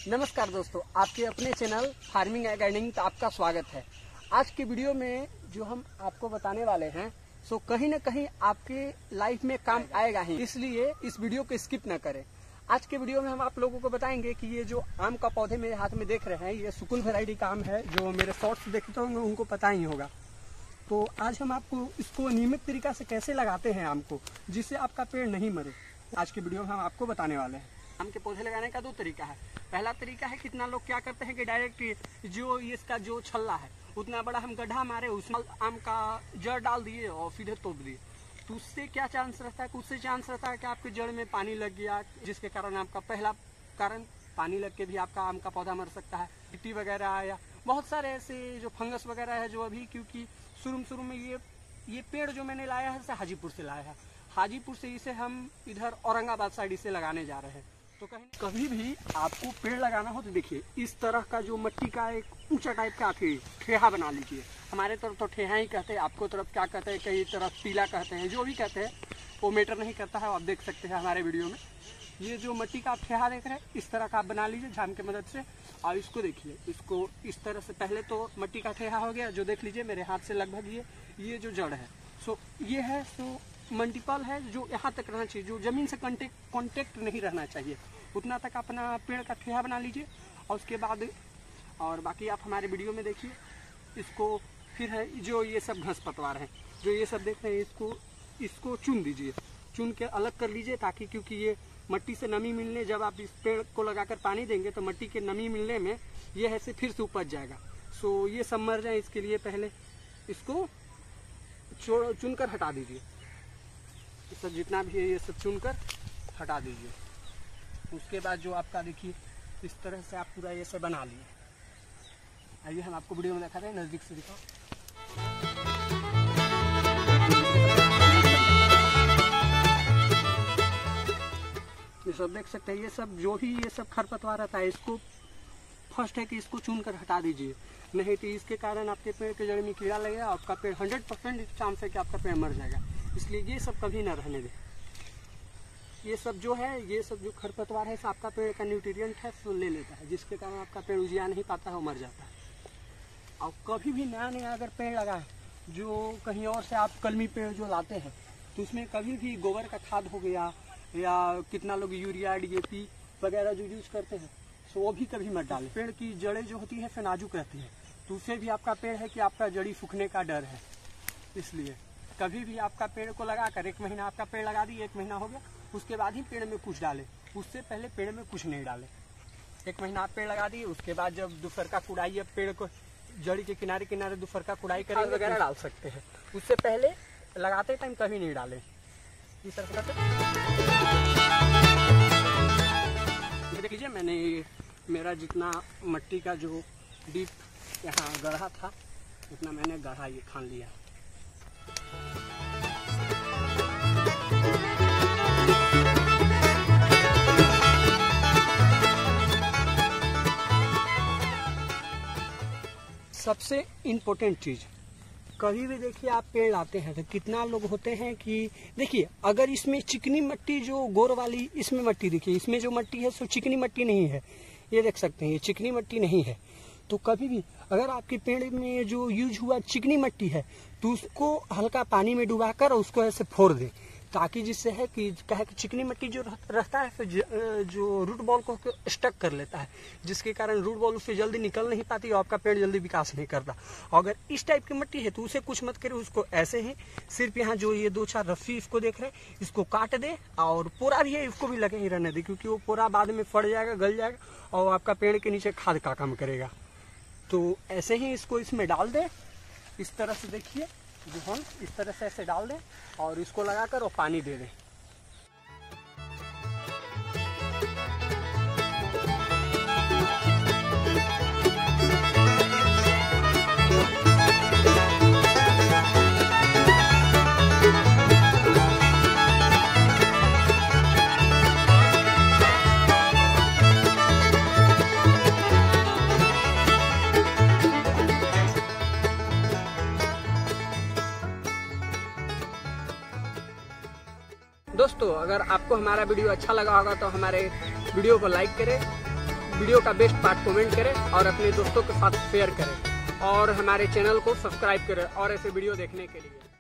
नमस्कार दोस्तों, आपके अपने चैनल फार्मिंग एंड गार्डनिंग पे आपका स्वागत है। आज की वीडियो में जो हम आपको बताने वाले हैं सो कहीं न कहीं आपके लाइफ में काम आएगा ही, इसलिए इस वीडियो को स्किप न करें। आज के वीडियो में हम आप लोगों को बताएंगे कि ये जो आम का पौधे मेरे हाथ में देख रहे हैं, ये सुकुल वैरायटी का आम है। जो मेरे शॉर्ट्स देखते होंगे उनको पता ही होगा। तो आज हम आपको इसको नियमित तरीका से कैसे लगाते हैं आम को, जिससे आपका पेड़ नहीं मरे, आज की वीडियो में हम आपको बताने वाले हैं। आम के पौधे लगाने का दो तरीका है। पहला तरीका है, कितना लोग क्या करते हैं कि डायरेक्ट जो इसका जो छल्ला है उतना बड़ा हम गड्ढा मारे, उसमें आम का जड़ डाल दिए और सीधे तोप दिए। तो उससे क्या चांस रहता है, उससे चांस रहता है कि आपके जड़ में पानी लग गया, जिसके कारण आपका पहला कारण पानी लग के भी आपका आम का पौधा मर सकता है। मिट्टी वगैरह या बहुत सारे ऐसे जो फंगस वगैरह है जो अभी, क्योंकि शुरू में ये पेड़ जो मैंने लाया है हाजीपुर से लाया है। हाजीपुर से इसे हम इधर औरंगाबाद साइड इसे लगाने जा रहे हैं। तो कभी भी आपको पेड़ लगाना हो तो देखिए, इस तरह का जो मिट्टी का एक ऊंचा टाइप का ठेहा बना लीजिए। हमारे तरफ तो ठेहा ही कहते हैं, आपको तरफ क्या कहते हैं, कई तरफ टीला कहते हैं, जो भी कहते हैं वो मैटर नहीं करता है। आप देख सकते हैं हमारे वीडियो में ये जो मिट्टी का आप ठेहा देख रहे हैं, इस तरह का आप बना लीजिए झाम की मदद से। और इसको देखिए, इसको इस तरह से पहले तो मिट्टी का ठेहा हो गया, जो देख लीजिए मेरे हाथ से लगभग ये जो जड़ है सो ये है, सो मल्टीपल है, जो यहाँ तक रहना चाहिए, जो जमीन से कांटेक्ट नहीं रहना चाहिए, उतना तक अपना पेड़ का ठेहा बना लीजिए। और उसके बाद और बाकी आप हमारे वीडियो में देखिए। इसको फिर है जो ये सब घास पतवार हैं, जो ये सब देख रहे हैं, इसको चुन दीजिए, चुन के अलग कर लीजिए, ताकि क्योंकि ये मिट्टी से नमी मिलने, जब आप इस पेड़ को लगाकर पानी देंगे तो मिट्टी के नमी मिलने में ये ऐसे फिर से उपज जाएगा। सो ये सब मर जाए, इसके लिए पहले इसको चुनकर हटा दीजिए। सब जितना भी है ये सब चुनकर हटा दीजिए। उसके बाद जो आपका देखिए, इस तरह से आप पूरा ये सब बना लिए। आइए हम आपको वीडियो में दिखा रहे हैं, नज़दीक से दिखाओ। ये सब देख सकते हैं, ये सब जो भी ये सब खरपतवार रहता है, इसको फर्स्ट है कि इसको चुनकर हटा दीजिए, नहीं तो इसके कारण आपके पेड़ के जड़ में कीड़ा लगेगा, आपका पेड़ 100% चांस है कि आपका पेड़ मर जाएगा। इसलिए ये सब कभी ना रहने दें। ये सब जो है, ये सब जो खरपतवार है, आपका पेड़ का न्यूट्रिएंट है तो ले लेता है, जिसके कारण आपका पेड़ उजिया नहीं पाता है, वो मर जाता है। और कभी भी नया अगर पेड़ लगाए, जो कहीं और से आप कलमी पेड़ जो लाते हैं, तो उसमें कभी भी गोबर का खाद हो गया या कितना लोग यूरिया DAP वगैरह जो यूज करते हैं, तो वो भी कभी मत डालें। पेड़ की जड़ें जो होती है फिर नाजुक रहती है, तो उससे भी आपका पेड़ है कि आपका जड़ी सूखने का डर है। इसलिए कभी भी आपका पेड़ को लगाकर 1 महीना आपका पेड़ लगा दिए, 1 महीना हो गया, उसके बाद ही पेड़ में कुछ डालें, उससे पहले पेड़ में कुछ नहीं डालें। 1 महीना आप पेड़ लगा दिए, उसके बाद जब दोपहर का कुड़ाई, पेड़ को जड़ी के किनारे किनारे दोपहर का कुड़ाई करेंगे वगैरह डाल सकते हैं। उससे पहले लगाते टाइम कभी नहीं डालें। इस तरह से देख लीजिए, मैंने मेरा जितना मिट्टी का जो डीप यहाँ गढ़ा था, उतना मैंने गढ़ा ये खान लिया। सबसे इम्पोर्टेंट चीज, कभी भी देखिए आप पेड़ लाते हैं तो कितना लोग होते हैं कि देखिए, अगर इसमें चिकनी मिट्टी जो गोर वाली इसमें मिट्टी देखिए, इसमें जो मिट्टी है सो चिकनी मिट्टी नहीं है, ये देख सकते हैं, ये चिकनी मिट्टी नहीं है। तो कभी भी अगर आपके पेड़ में जो यूज हुआ चिकनी मिट्टी है, तो उसको हल्का पानी में डुबाकर उसको ऐसे फोड़ दें, ताकि जिससे है कि कहे कि चिकनी मिट्टी जो रहता है फिर जो रूट बॉल को स्टक कर लेता है, जिसके कारण रूट बॉल उससे जल्दी निकल नहीं पाती और आपका पेड़ जल्दी विकास नहीं करता। अगर इस टाइप की मिट्टी है तो उसे कुछ मत करें, उसको ऐसे ही सिर्फ यहाँ जो ये 2-4 रस्सी इसको देख रहे हैं, इसको काट दे, और पोरा भी है इसको भी लगे ही रहने दे, क्योंकि वो पोरा बाद में फट जाएगा, गल जाएगा और आपका पेड़ के नीचे खाद का काम करेगा। तो ऐसे ही इसको इसमें डाल दे, इस तरह से देखिए, जो हम इस तरह से ऐसे डाल दें और इसको लगाकर और पानी दे दें। दोस्तों, अगर आपको हमारा वीडियो अच्छा लगा होगा तो हमारे वीडियो को लाइक करें, वीडियो का बेस्ट पार्ट कमेंट करें और अपने दोस्तों के साथ शेयर करें और हमारे चैनल को सब्सक्राइब करें और ऐसे वीडियो देखने के लिए।